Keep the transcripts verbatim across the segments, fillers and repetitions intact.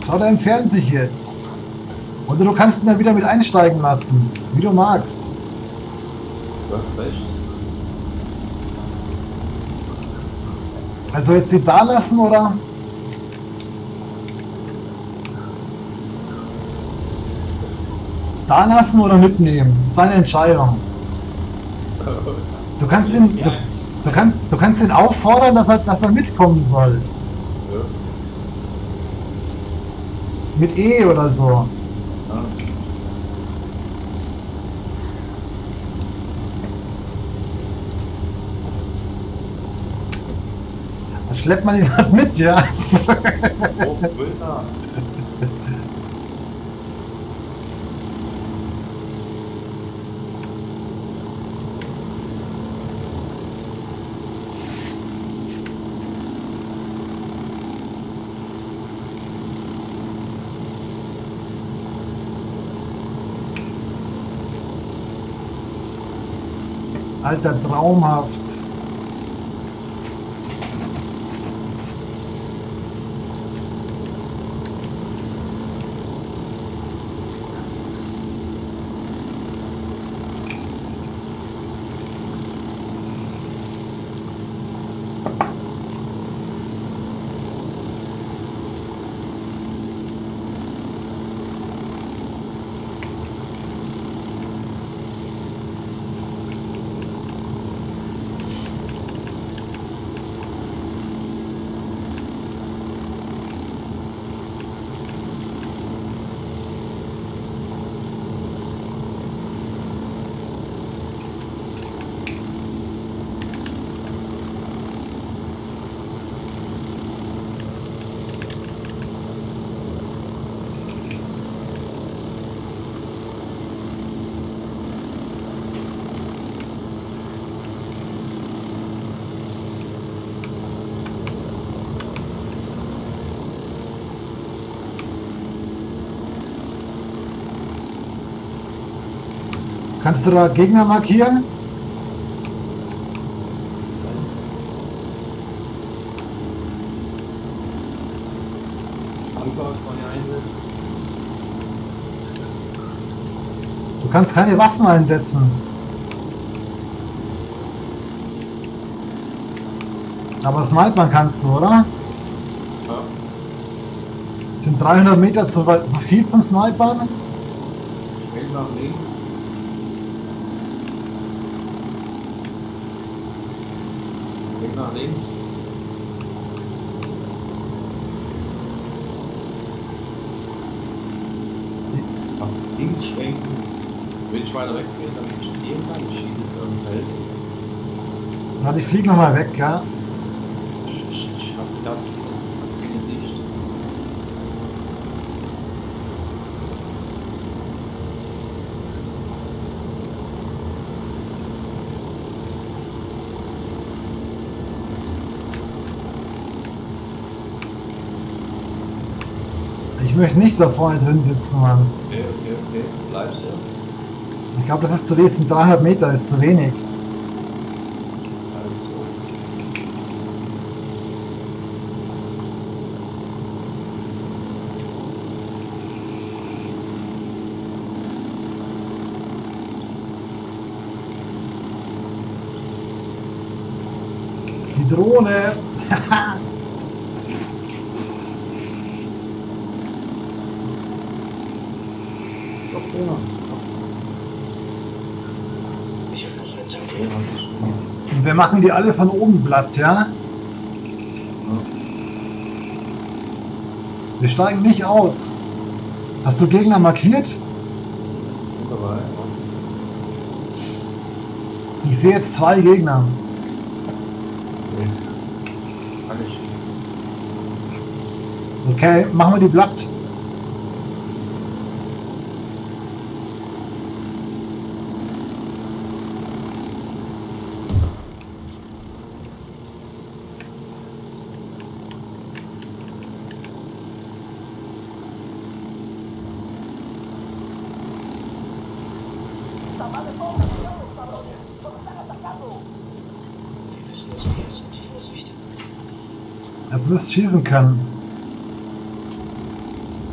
Schau, der entfernt sich jetzt. Oder du kannst ihn dann wieder mit einsteigen lassen, wie du magst. Du hast recht. Also jetzt sie da lassen oder? Da lassen oder mitnehmen? Das ist deine Entscheidung. Du kannst ihn, du, du, kann, du kannst ihn auffordern, dass er, dass er mitkommen soll. Ja. Mit E oder so. Ja. Da schleppt man ihn halt mit, ja. Oh, Wilder. Alter, traumhaft. Kannst du da Gegner markieren? Das Tanker kann ich einsetzen. Du kannst keine Waffen einsetzen. Aber snipern kannst du, oder? Ja. Das sind dreihundert Meter zu, zu viel zum Snipern? Schwenk nach links. Schwenk nach links. Nach links schwenken. Will ich weiter weggehen, damit ich ziehen kann? Ich schiebe jetzt am Feld. Na, ich fliege nochmal weg, ja? Ich, ich, ich hab, ich hab keine Sicht. Ich möchte nicht da vorne drin sitzen, Mann. Okay, okay, okay. Bleibst du? Ich glaube, das ist zu wenig. dreihundert Meter ist zu wenig. Also. Die Drohne. Doch, ja. Ich habe noch einen Tank. Ja, das ist gut. Und wir machen die alle von oben platt, ja? Ja. Wir steigen nicht aus. Hast du Gegner markiert? Bin dabei. Ja. Ich sehe jetzt zwei Gegner. Okay. Kann ich. Okay, machen wir die platt. Die wissen, dass wir hier sind. Vorsicht. Jetzt müsst ihr schießen können.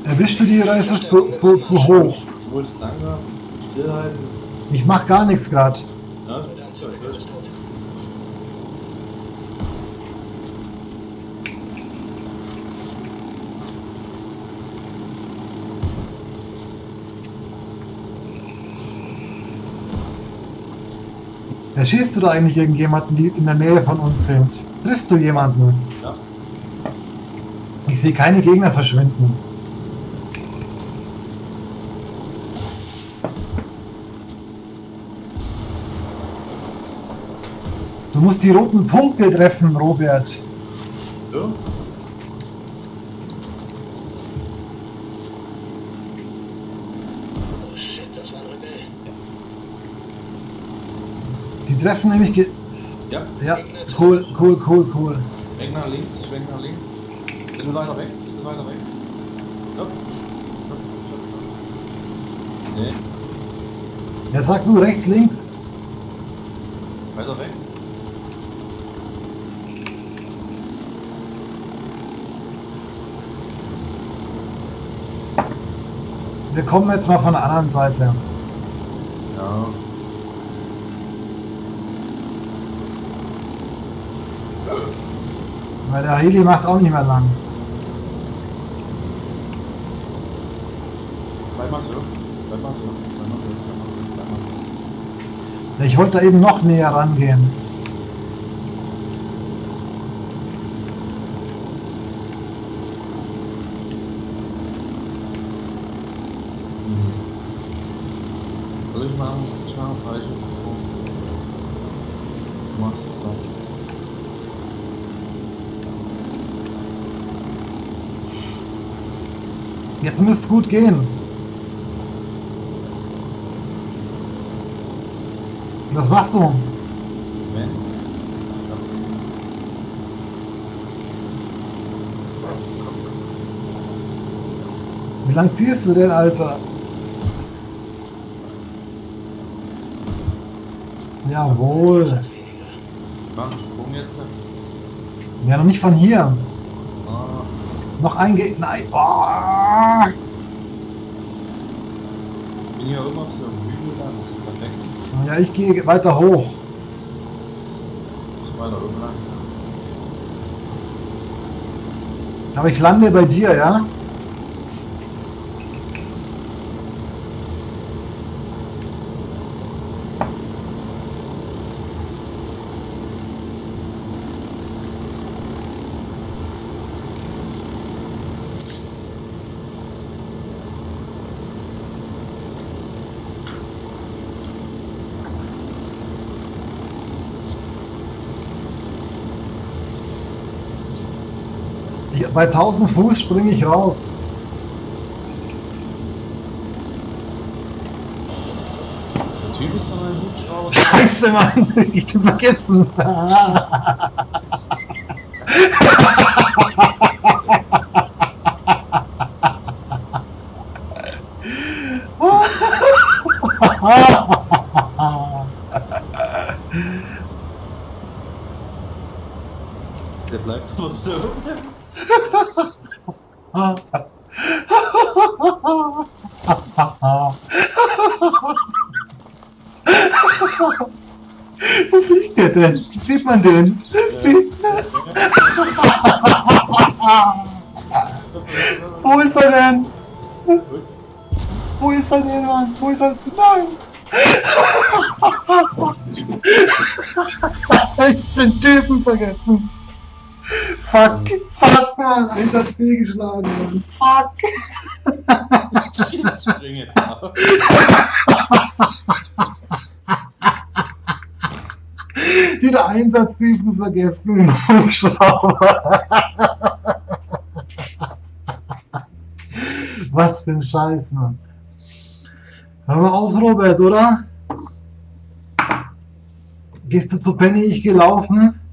Erwischst du die oder ist es zu, zu, zu hoch? Du musst langsam stillhalten. Ich mach gar nichts gerade. Ja? Der Anzünder ist tot. Erschießt du da eigentlich irgendjemanden, die in der Nähe von uns sind? Triffst du jemanden? Ja. Ich sehe keine Gegner verschwinden. Du musst die roten Punkte treffen, Robert. Ja? Oh shit, das war ein Rebell. Die treffen nämlich... Ge Ja. ja, cool, cool, cool, cool. Schwenk nach links, schwenk nach links. Bisschen weiter weg, bisschen weiter weg. Stopp. Stopp, stopp, stopp, stopp. Nee, Ja, sag du rechts, links. weiter weg. Wir kommen jetzt mal von der anderen Seite. Ja. Weil der Heli macht auch nicht mehr lang. Bleib mal so. Bleib mal so. Bleib mal so. Bleib mal so. Bleib mal so. Ich wollte da eben noch näher rangehen. Soll ich machen? Ich mache einen falschen Sprung. Du machst es gleich. Jetzt müsste es gut gehen. Was machst du? Wenn? Wie lang ziehst du denn, Alter? Jawohl. Mach einen Sprung jetzt. Ja, noch nicht von hier. Ah, Noch ein Ge... Nein. Oh. ich bin hier immer auf so einem Hügel da, das ist perfekt. Ja, ich gehe weiter hoch. Ich mal da oben lang. Aber ich lande bei dir, ja? Ich, bei tausend Fuß springe ich raus. Der Typ ist doch ein Hubschrauber. Scheiße, Mann. Ich hab vergessen. Der bleibt aber so. Wo fliegt der denn? Sieht man den? Sieht... Wo ist er denn? Wo ist er denn, Mann? Wo ist er? Nein! Ich bin Typen vergessen. Fuck, fuck, Mann. Einsatz fehlgeschlagen, Mann. Fuck. Ich spring jetzt ab. Wieder Einsatztypen vergessen im Hubschrauber. Was für ein Scheiß, Mann. Hör mal auf, Robert, oder? Gehst du zu Penny, ich gelaufen?